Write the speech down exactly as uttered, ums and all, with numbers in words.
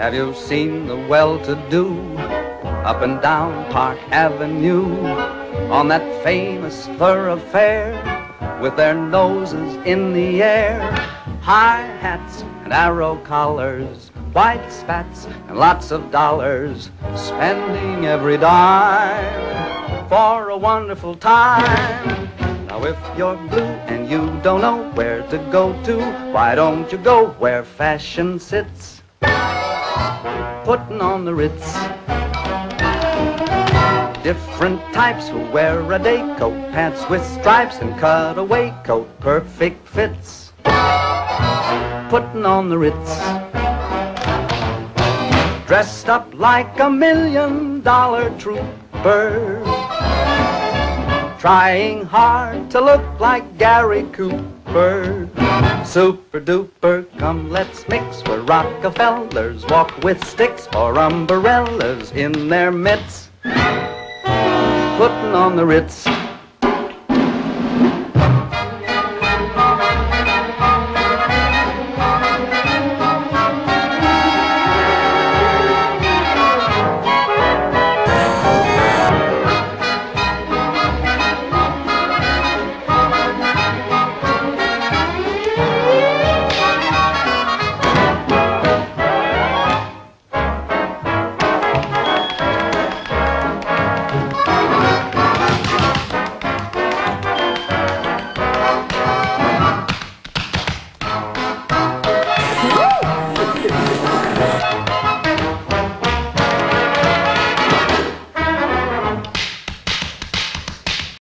Have you seen the well-to-do up and down Park Avenue on that famous thoroughfare with their noses in the air? High hats and arrow collars, white spats and lots of dollars, spending every dime for a wonderful time. Now if you're blue and you don't know where to go to, why don't you go where fashion sits, putting on the Ritz. Different types who wear a day coat, pants with stripes and cutaway coat, perfect fits, putting on the Ritz. Dressed up like a million dollar trooper, trying hard to look like Gary Cooper. Super duper, come let's mix where Rockefellers walk with sticks or umbrellas in their mitts, putting on the Ritz.